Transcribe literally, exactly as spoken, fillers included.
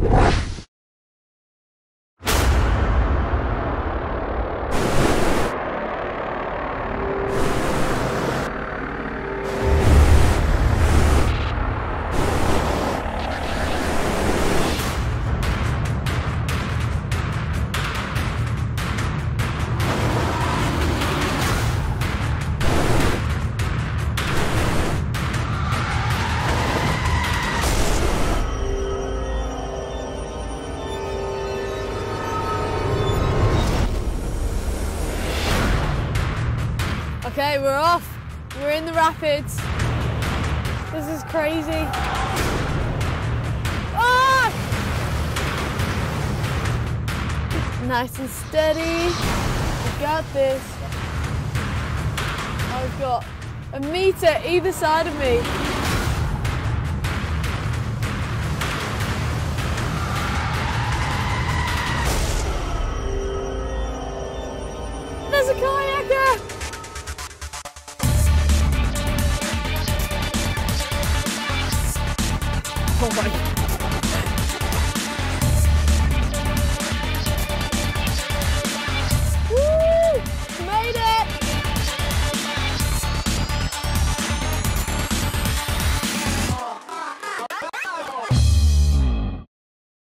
Okay, we're off. We're in the rapids. This is crazy. Ah! Nice and steady. We got this. I've got a meter either side of me.